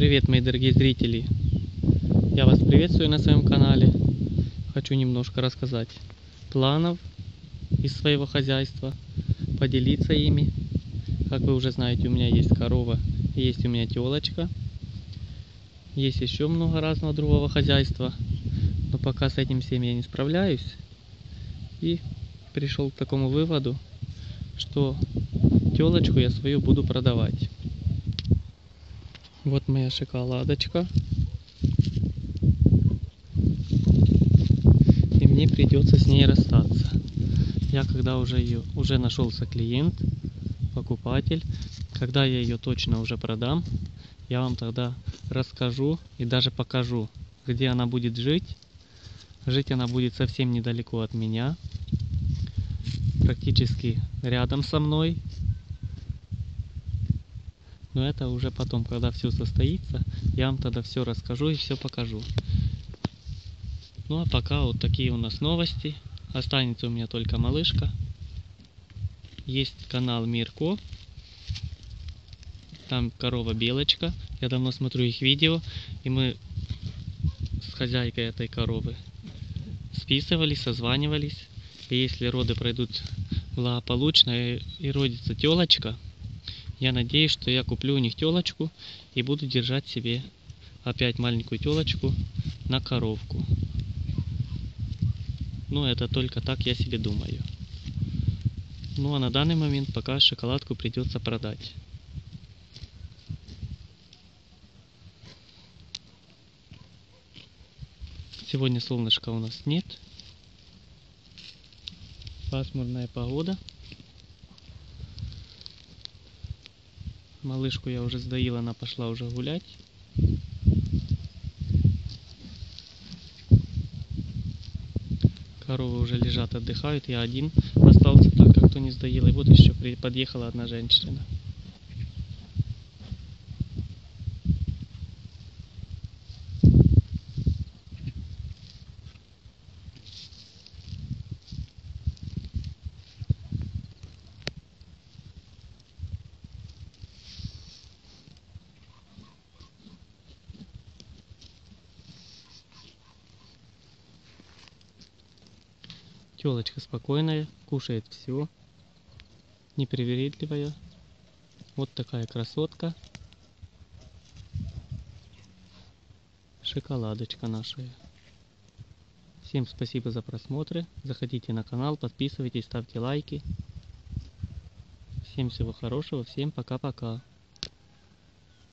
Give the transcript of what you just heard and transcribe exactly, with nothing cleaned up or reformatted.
Привет, мои дорогие зрители! Я вас приветствую на своем канале. Хочу немножко рассказать планов из своего хозяйства, поделиться ими. Как вы уже знаете, у меня есть корова, есть у меня телочка, есть еще много разного другого хозяйства, но пока с этим всем я не справляюсь. И пришел к такому выводу, что телочку я свою буду продавать. Вот моя шоколадочка. И мне придется с ней расстаться. Я когда уже ее уже нашелся клиент, покупатель, когда я ее точно уже продам, я вам тогда расскажу и даже покажу, где она будет жить. Жить она будет совсем недалеко от меня, практически рядом со мной. Но это уже потом, когда все состоится, я вам тогда все расскажу и все покажу. Ну а пока вот такие у нас новости. Останется у меня только малышка. Есть канал Мирко. Там корова Белочка. Я давно смотрю их видео. И мы с хозяйкой этой коровы списывались, созванивались. И если роды пройдут благополучно и, и родится телочка, я надеюсь, что я куплю у них телочку и буду держать себе опять маленькую телочку на коровку. Но это только так я себе думаю. Ну а на данный момент пока шоколадку придется продать. Сегодня солнышка у нас нет. Пасмурная погода. Малышку я уже сдаила, она пошла уже гулять. Коровы уже лежат, отдыхают. Я один остался, так как кто не сдаил. И вот еще подъехала одна женщина. Телочка спокойная, кушает все, непривередливая. Вот такая красотка. Шоколадочка наша. Всем спасибо за просмотры. Заходите на канал, подписывайтесь, ставьте лайки. Всем всего хорошего, всем пока-пока.